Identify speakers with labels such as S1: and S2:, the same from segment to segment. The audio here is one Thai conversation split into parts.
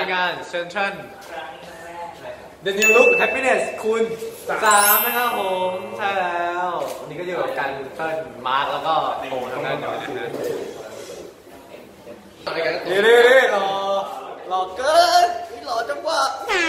S1: งาน Central The New Look Happiness คูณ3นะครับผมใช่แล้ววันนี้ก็อยู่กับกันเติ้ลมาร์คแล้วก็โบทำงานอยู่นะฮะนี่หล่อเกินหล่อจังวะ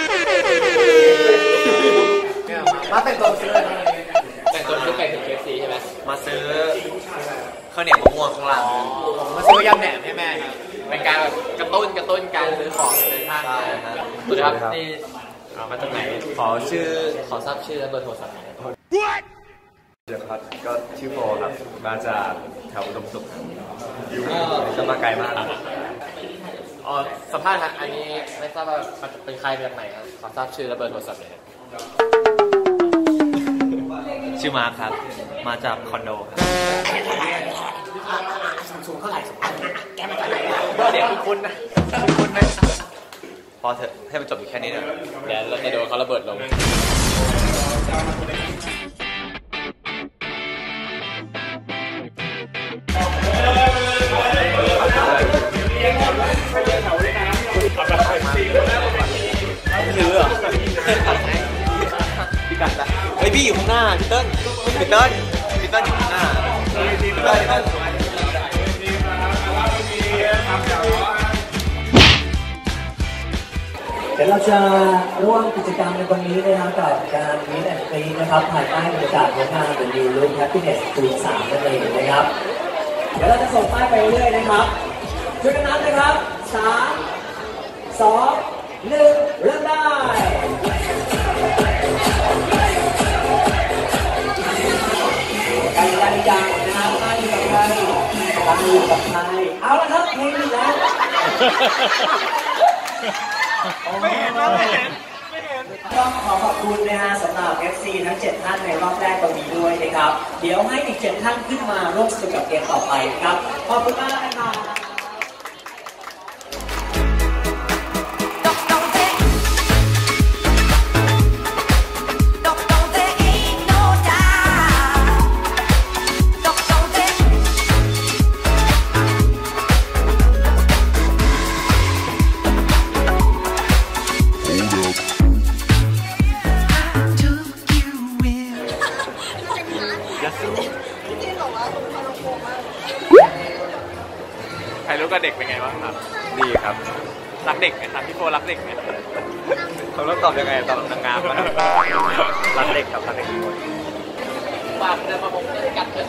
S1: เนี่ยมาแต่งตัวซื้ออะไรแต่งตัวซื้อไปถึง KFC ใช่ไหมมาซื้อข้าวเหนียวมะม่วงข้างหลังมาซื้อยำแหนมให้แม่ครับเป็นการแบบกระตุ้นการซื้อของในห้างสวัสดีครับนี่มาจากไหนขอทราบชื่อและเบอร์โทรศัพท์
S2: เดี๋ยวครับก็ชื่อโฟครับมาจากแถวอุดมสุขจะมาไกลมาก
S1: อ๋อสัมภาษณ์ฮะอันนี้ไม่ทราบว่าเป็นใครมาจากไหนครับขอทราบชื่อและเบอร์โทรศัพท์เลย
S2: ชื่อมาร์คครับมาจากคอนโด
S1: สูงเท่าไหร่แกมาจากไหนเดี๋ยวคุณนะ
S2: พอเถอะให้มันจบอยู่แค่นี้เถอะ
S1: เดี๋ยวเราจะโดนเขาระเบิดลงพี่กันนะเฮ้ยพี่อยู่ข้างหน้าพี่เติ้ลอยู่ข้างหน้า
S3: เดี๋ยวเราจะร่วมกิจกรรมในวันนี้นะครับกับการมีแอนด์กรีนนะครับภายใต้บรรยากาศของงาน The New Look Happiness คูณ3นั่นเองนะครับเดี๋ยวเราจะส่งป้ายไปเรื่อยๆนะครับช่วยกันนับนะครับ3 2 1เริ่มได้การจังนะครับป้ายอยู่กับใครเอาละครับเพลงนี้แล้วไม่เห็นต้องขอขอบคุณนะฮะสำหรับ FC ทั้ง7ท่านในรอบแรกตรงนี้ด้วยนะครับเดี๋ยวให้อีก7ท่านขึ้นมาร่วมสนุกกับเกมต่อไปครับขอบคุณมากนะครับ
S1: ใครรู้กับเด็กเป็นไงบ้างครับ
S2: ดีครับ
S1: รักเด็กไหมครับพี่โฟรักเด็กไหม
S2: เขาต้องตอบยังไงตอบนางงามนะรักเด็กครับรักเด็กทุกคน
S1: ฝากเดินมาบอกกันเลย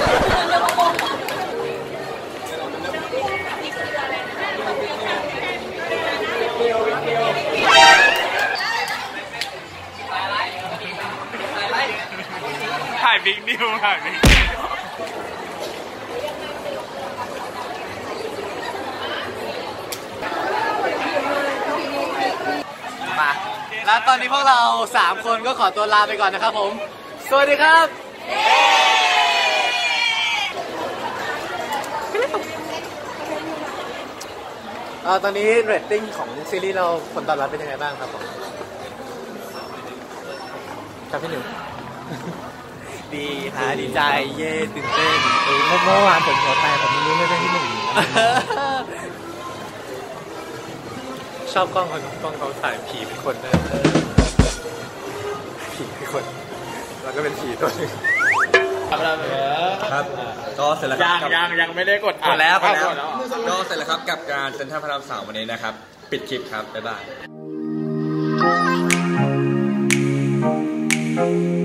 S1: ถ่ายบิ๊กนิวถ่ายบิ๊กมาแล้วตอนนี้พวกเรา3คนก็ขอตัวลาไปก่อนนะครับผมสวัสดีครับตอนนี้เรตติ้งของซีรีส์เราผลตอบรับเป็นยังไงบ้างครับผมครับพี่หนึ่งดีฮะดีใจเย่ตื่นเต้นเมื่อวานผมขอไปผมไม่รู้ไม่ได้ที่หนึ่งชอบกล้องเขาถ่ายผีเป็นคนนะผีเป็นคนแล้วก็เป็นผีตัวนึง
S2: ครับก็เสร็จแล้วครับ
S1: ยังไม่ได้กด
S2: แล้วก็เสร็จแล้วครับกับการเซ็นทรัลพระราม3วันนี้นะครับปิดคลิปครับบ๊ายบาย